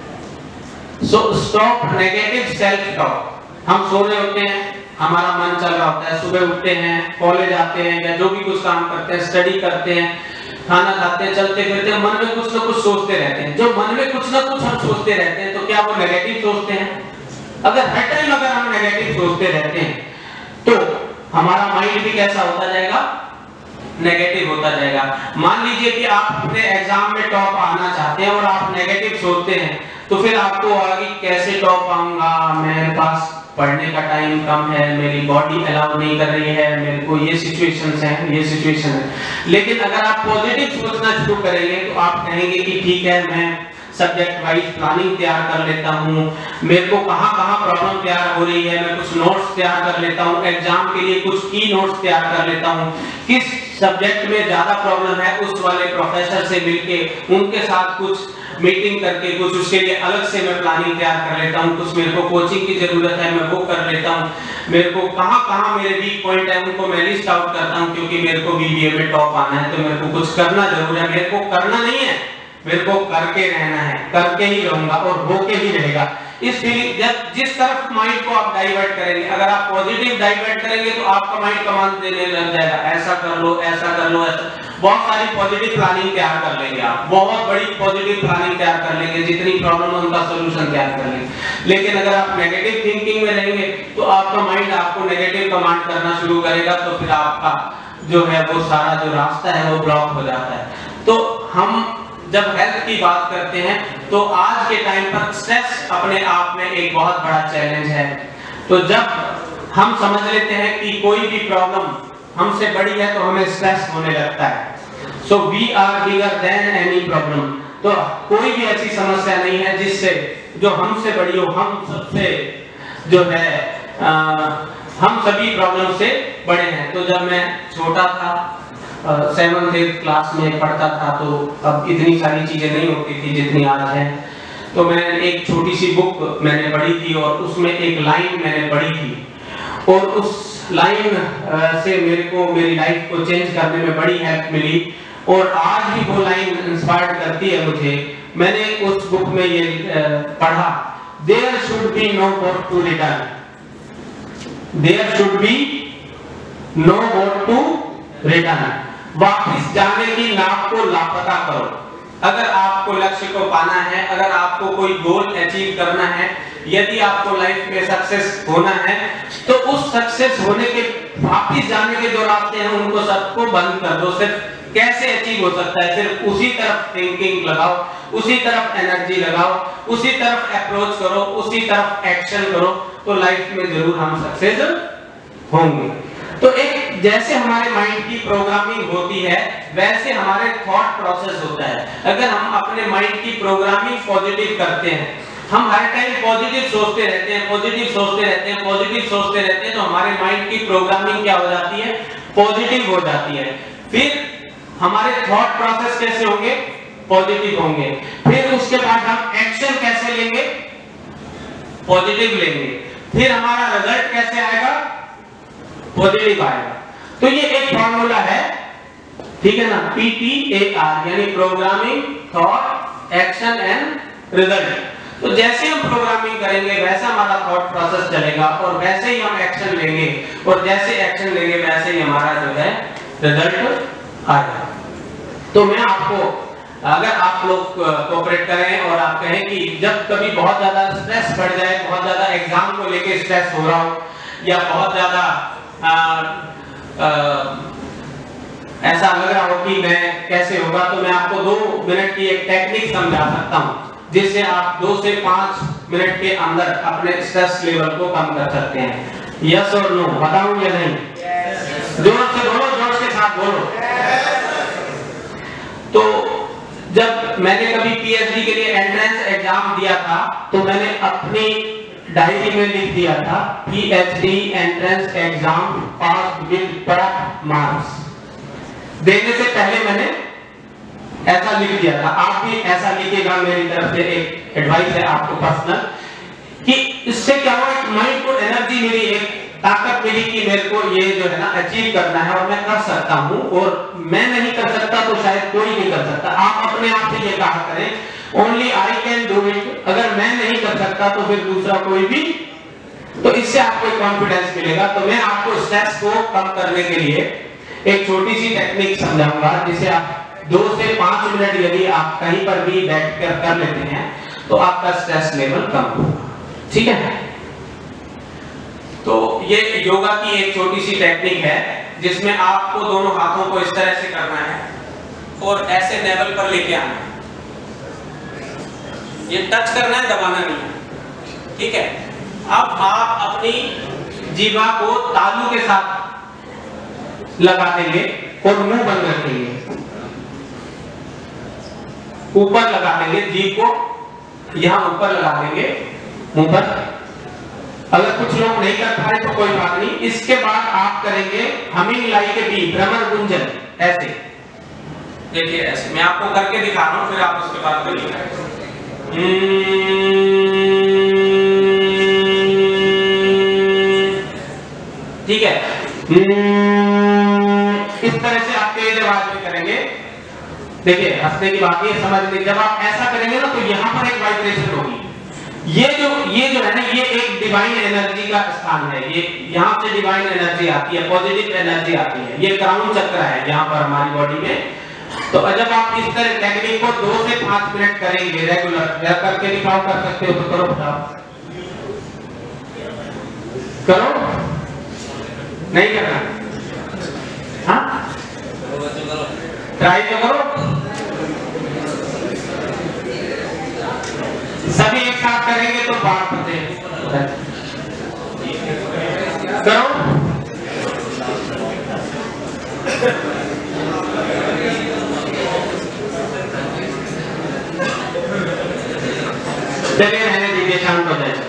हैं। So stop negative self talk. हम सो रहे होते हैं, हमारा मन चल रहा होता है, सुबह उठते हैं, कॉलेज आते हैं या जो भी कुछ काम करते हैं, स्टडी करते हैं, खाना खाते हैं, चलते फिरते हैं, मन में कुछ ना कुछ सोचते रहते हैं। जो मन में कुछ ना कुछ हम सोचते रहते हैं तो क्या वो नेगेटिव सोचते हैं? अगर हर टाइम अगर हम नेगेटिव सोचते रहते हैं तो हमारा माइंड भी कैसा होता जाएगा? नेगेटिव होता जाएगा। मान लीजिए कि आप अपने एग्जाम में टॉप आना चाहते हैं और आप नेगेटिव सोचते हैं तो फिर आपको आगे कैसे टॉप आऊंगा, मेरे पास पढ़ने का टाइम कम है, मेरी बॉडी अलाउ नहीं कर रही है, मेरे को ये सिचुएशंस हैं, ये सिचुएशन है। लेकिन अगर आप पॉजिटिव सोचना शुरू करेंगे तो आप कहेंगे कि ठीक है, मैं सब्जेक्ट वाइज प्लानिंग तैयार कर लेता हूँ, मेरे को कहाँ कहाँ प्रॉब्लम तैयार हो रही है, मैं कुछ नोट्स तैयार कर लेता हूँ, एग्जाम के लिए कुछ की नोट्स तैयार कर लेता हूँ, किस सब्जेक्ट में ज्यादा प्रॉब्लम है उस वाले प्रोफेसर से मिलके उनके साथ कुछ मीटिंग करके कुछ उसके लिए अलग से मैं प्लानिंग तैयार कर लेता हूँ, कुछ मेरे को कोचिंग की जरूरत है मैं वो कर लेता हूँ, मेरे को कहाँ कहाँ मेरे वीक पॉइंट है उनको मैं लिस्ट आउट करता हूँ, क्योंकि मेरे को बीबीए में टॉप आना है तो मेरे को कुछ करना जरूर है, मेरे को करना नहीं है, मेरे को करके रहना है, करके ही रहूंगा और होके ही रहेगा। इस फीलिंग जब जिस तरफ माइंड को आप डाइवर्ट करेंगे, अगर आप पॉजिटिव डाइवर्ट करेंगे तो आपका माइंड कमांड देने लग जाएगा, ऐसा कर लो, ऐसा कर लो, ऐसा बहुत सारी पॉजिटिव प्लानिंग तैयार कर लेंगे आप, बहुत बड़ी पॉजिटिव प्लानिंग तैयार कर लेंगे, जितनी प्रॉब्लम है उनका सॉल्यूशन तैयार कर लेंगे। लेकिन अगर आप नेगेटिव थिंकिंग में रहेंगे तो आपका माइंड आपको नेगेटिव कमांड करना शुरू करेगा, तो फिर आपका जो है वो सारा जो रास्ता है वो ब्लॉक हो जाता है। तो हम जब हेल्थ की बात करते हैं तो आज के टाइम पर स्ट्रेस अपने आप में एक बहुत बड़ा चैलेंज है। तो जब हम समझ लेते हैं कि कोई भी प्रॉब्लम हमसे बड़ी है तो हमें स्ट्रेस होने लगता है। So we are bigger than any problem. तो कोई भी ऐसी समस्या नहीं है जिससे जो हमसे बड़ी हो, हम सबसे जो है आ, हम सभी प्रॉब्लम से बड़े हैं। तो जब मैं छोटा था, सेवंथ एट्थ क्लास में पढ़ता था, तो अब इतनी सारी चीजें नहीं होती थी जितनी आज है। तो मैं एक छोटी सी बुक मैंने पढ़ी थी और उसमें एक लाइन मैंने पढ़ी थी और उस लाइन से मेरे को मेरी लाइफ को चेंज करने में बड़ी हेल्प मिली और आज भी वो लाइन इंस्पायर करती है मुझे। मैंने उस बुक में ये पढ़ा, there should be no boat to return, there should be no boat to return. वापस जाने की नाव को लापता करो। अगर आपको लक्ष्य को पाना है, अगर आपको कोई गोल अचीव करना है, यदि आपको लाइफ में सक्सेस होना है तो उस सक्सेस होने के वापस जाने के जो रास्ते हैं उनको सबको बंद कर दो। सिर्फ कैसे अचीव हो सकता है, सिर्फ उसी तरफ थिंकिंग लगाओ, उसी तरफ एनर्जी लगाओ, उसी तरफ अप्रोच करो, उसी तरफ एक्शन करो, तो लाइफ में जरूर हम सक्सेस होंगे। तो एक जैसे हमारे माइंड की प्रोग्रामिंग होती है वैसे हमारे थॉट प्रोसेस होता है। अगर हम अपने माइंड की प्रोग्रामिंग पॉजिटिव करते हैं, हम हर टाइम पॉजिटिव सोचते रहते हैं, पॉजिटिव सोचते रहते हैं, पॉजिटिव सोचते रहते हैं, तो हमारे माइंड की प्रोग्रामिंग क्या हो जाती है? पॉजिटिव हो जाती है। फिर हमारे थॉट प्रोसेस कैसे होंगे? पॉजिटिव होंगे। फिर उसके बाद हम एक्शन कैसे लेंगे? पॉजिटिव लेंगे। फिर हमारा रिजल्ट कैसे आएगा? पॉजिटिव आएगा। तो ये एक फॉर्मूला है, ठीक है ना, पी टी ए आर, यानी programming, thought, action and result. तो जैसे हम प्रोग्रामिंग करेंगे वैसा हमारा थॉट प्रोसेस चलेगा और वैसे ही हम एक्शन लेंगे और जैसे एक्शन लेंगे वैसे ही हमारा जो है रिजल्ट आएगा। तो मैं आपको, अगर आप लोग कोऑपरेट करें और आप कहें कि जब कभी बहुत ज्यादा स्ट्रेस बढ़ जाए, बहुत ज्यादा एग्जाम को लेके स्ट्रेस हो रहा हो या बहुत ज्यादा आ, आ, ऐसा लग रहा हो कि मैं कैसे होगा, तो मैं आपको दो मिनट की एक टेक्निक समझा सकता हूं जिससे आप दो से पांच मिनट के अंदर अपने स्ट्रेस लेवल को कम कर सकते हैं। यस और नो, बताऊं या नहीं? जोर से बोलो, जोश के साथ बोलो। तो जब मैंने कभी पीएचडी के लिए एंट्रेंस एग्जाम दिया था तो मैंने अपनी डायरी में लिख दिया था PhD entrance exam pass with top marks. देने से पहले मैंने ऐसा लिख दिया था, आप भी ऐसा लिखिएगा। मेरी तरफ से एक एडवाइस है आपको पर्सनल, कि इससे क्या हुआ, एक माइंड को एनर्जी मिली, एक ताकत मिली कि मेरे को ये जो है ना अचीव करना है और मैं कर सकता हूँ, और मैं नहीं कर सकता तो शायद कोई नहीं कर सकता। आप अपने आप से ये कहा करें only I can do it, अगर मैं नहीं कर सकता तो फिर दूसरा कोई भी, तो इससे आपको एक कॉन्फिडेंस मिलेगा। तो मैं आपको स्ट्रेस को कम करने के लिए एक छोटी सी टेक्निक समझाऊंगा, जिसे आप दो से पांच मिनट यदि आप कहीं पर भी बैठ कर कर लेते हैं तो आपका स्ट्रेस लेवल कम होगा। ठीक है, तो ये योगा की एक छोटी सी टेक्निक है जिसमें आपको दोनों हाथों को इस तरह से करना है और ऐसे लेवल पर लेके आना है। ये टच करना है, दबाना नहीं है। ठीक है, अब आप अपनी जीवा को तालू के साथ लगा देंगे और मुंह बंद रखेंगे, ऊपर लगा देंगे, जीभ को यहां ऊपर लगा देंगे मुंह पर। अगर कुछ लोग नहीं कर पाए तो कोई बात नहीं। इसके बाद आप करेंगे हमिंग लाइक ए बी, भ्रमर गुंजन, ऐसे देखिए, ऐसे मैं आपको करके दिखा रहा हूं, फिर आप उसके बाद करिएगा। ठीक है, इस तरह से आप तेज आवाज में करेंगे। देखिए, हंसने की बात ये समझ लीजिए, जब आप ऐसा करेंगे ना तो यहां पर एक वाइब्रेशन होगी। ये जो ये जो है ना, ये एक डिवाइन एनर्जी का स्थान है। ये यहाँ से डिवाइन एनर्जी आती है, पॉजिटिव एनर्जी आती है। ये क्राउन चक्र है यहाँ पर हमारी बॉडी में। तो जब आप इस तरह टेक्निक को दो से पांच मिनट करेंगे रेगुलर, या करके दिखाओ, कर सकते हो तो करो, करो, नहीं करना, हाँ ट्राई तो करो। सभी एक साथ करेंगे तो बात होते करो। चलिए रहने दीजिए, शांत हो जाए।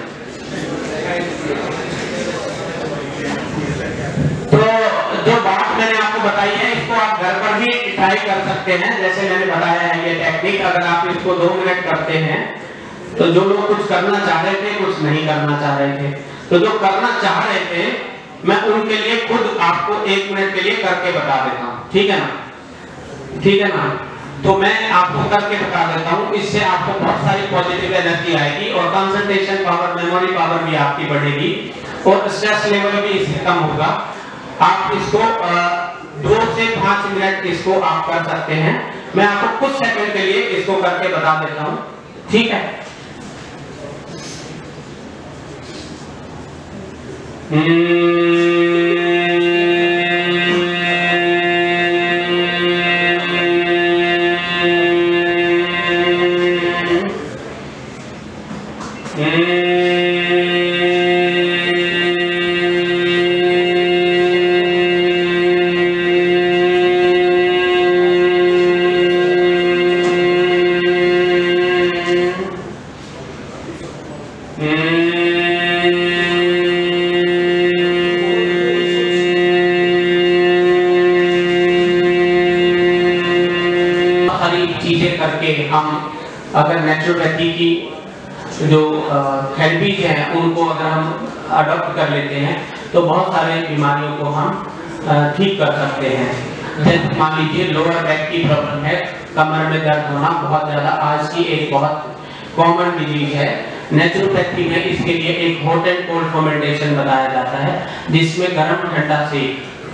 तो जो बात मैंने आपको बताई है, इसको आप घर पर भी ट्राई कर सकते हैं। जैसे मैंने बताया है ये टेक्निक, अगर आप इसको दो मिनट करते हैं तो जो लोग कुछ करना चाह रहे थे, कुछ नहीं करना चाह रहे थे, तो जो करना चाह रहे थे मैं उनके लिए खुद आपको एक मिनट के लिए करके बता देता हूँ। ठीक है ना, ठीक है ना, तो मैं आपको करके बता देता हूँ। इससे आपको बहुत सारी पॉजिटिव एनर्जी आएगी और कंसंट्रेशन पावर, मेमोरी पावर भी आपकी बढ़ेगी और स्ट्रेस लेवल भी इससे कम होगा। आप इसको दो से पांच मिनट इसको आप कर सकते हैं। मैं आपको कुछ सेकंड के लिए इसको करके बता देता हूँ। ठीक है, हम अगर नेचुरोपैथी की जो थेरेपीज हैं उनको अगर हम अडॉप्ट कर लेते हैं तो बहुत सारे बीमारियों को हम ठीक कर सकते हैं। जैसे मान लीजिए लोअर बैक की प्रॉब्लम है, कमर में दर्द होना बहुत ज़्यादा आज की एक बहुत कॉमन डिजीज है। नेचुरोपैथी में इसके लिए एक हॉट एंड कोल्ड फर्मेंटेशन बताया जाता है, जिसमें गर्म ठंडा से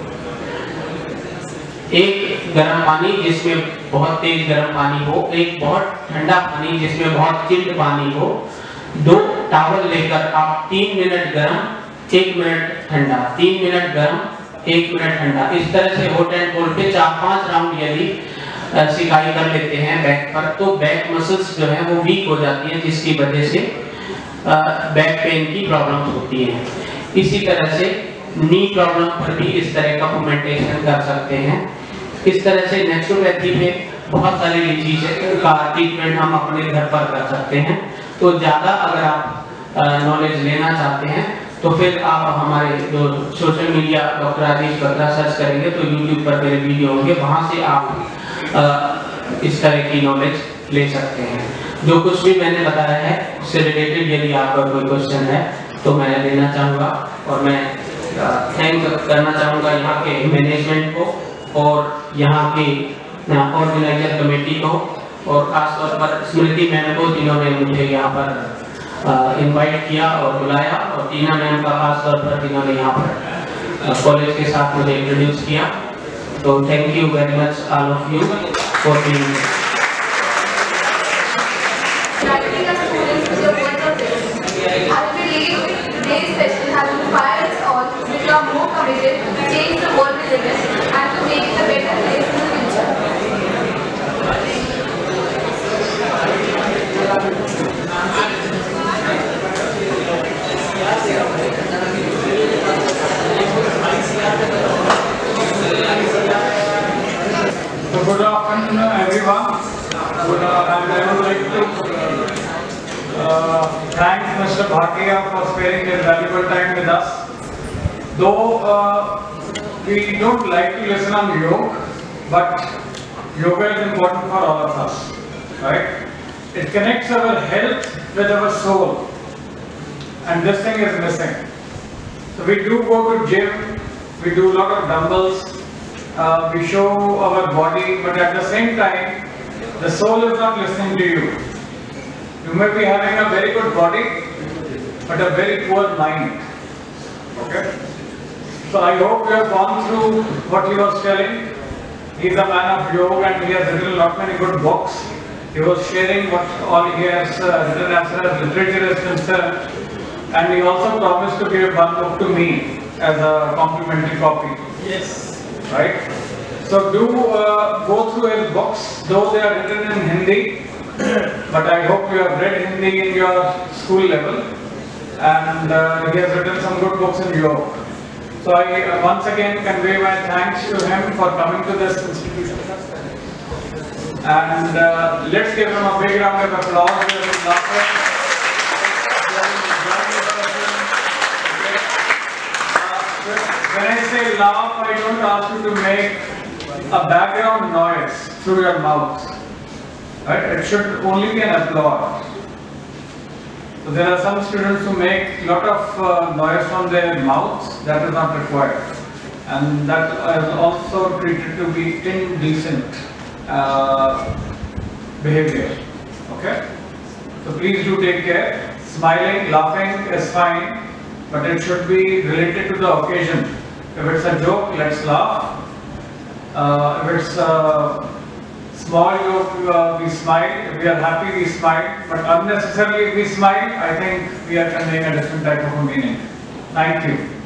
एक गर्म पानी जिसमें बहुत तेज गर्म पानी हो, एक बहुत ठंडा पानी जिसमें बहुत चिल्ड पानी हो, दो टॉवल लेकर आप तीन मिनट गर्म, एक मिनट ठंडा, तीन मिनट गर्म, एक मिनट ठंडा, इस तरह से हॉट एंड कोल्ड पे चार पांच राउंड यदि सिकाई कर लेते हैं बैक पर, तो बैक मसल्स जो है वो वीक हो जाती हैं, जिसकी वजह से बैक पेन की प्रॉब्लम्स होती हैं। इसी तरह से नी प्रॉब्लम पर भी इस तरह का फर्मेंटेशन कर सकते हैं। इस तरह से नेचुरोपैथी में बहुत सारी डिजीज का ट्रीटमेंट हम अपने घर पर कर सकते हैं। तो ज़्यादा अगर आप नॉलेज लेना चाहते हैं तो फिर आप हमारे जो social media doctor Aadish Batra search करेंगे तो यूट्यूब पर मेरे वीडियो होंगे, वहाँ से आप आ, इस तरह की नॉलेज ले सकते हैं। जो कुछ भी मैंने बताया है उससे रिलेटेड यदि आपका कोई क्वेश्चन है तो मैं लेना चाहूँगा, और मैं थैंक करना चाहूँगा यहाँ के मैनेजमेंट को और यहाँ के ऑर्गेनाइजर कमेटी को, और खासतौर पर स्मृति मैम को जिन्होंने मुझे यहाँ पर इनवाइट किया और बुलाया, और टीना मैम का खासतौर पर जिन्होंने यहाँ पर कॉलेज के साथ मुझे इंट्रोड्यूस किया। तो thank you very much all of you for being here.
Today's session has inspired us all to become more committed to change the world we live in and to make it a better place in the future.
So good afternoon everyone. Good, uh, and I would like to Uh, thank Mister Bhatia for sparing his valuable time with us. Though uh, we don't like to listen on yoga, but yoga is important for all of us, right? It connects our health with our soul, and this thing is missing. So we do go to gym, we do a lot of dumbbells, uh, we show our body, but at the same time, the soul is not listening to you. You may be having a very good body, but a very poor mind. Okay? So I hope you have gone through what he was telling. He is a man of yoga and he has written a lot many good books. He was sharing what all he has uh, written as far as literature is concerned. And he also promised to give one book to me as a complimentary copy. Yes. Right? So do uh, go through his books, though they are written in Hindi. But I hope you have read Hindi in your school level, and uh, he has written some good books in yoga. So I uh, once again convey my thanks to him for coming to this institution. And uh, let's give him a big round of applause. When I say laugh, I don't ask you to make a background noise through your mouth. Right? It should only be an applause. So there are some students who make a lot of uh, noise from their mouths. That is not required, and that is also treated to be indecent uh, behavior. Okay? So please do take care. Smiling, laughing is fine, but it should be related to the occasion. If it's a joke, let's laugh. Uh, if it's uh, small joke, uh, we smile. If we are happy, we smile. But unnecessarily, if we smile, I think we are conveying a different type of a meaning. Thank you.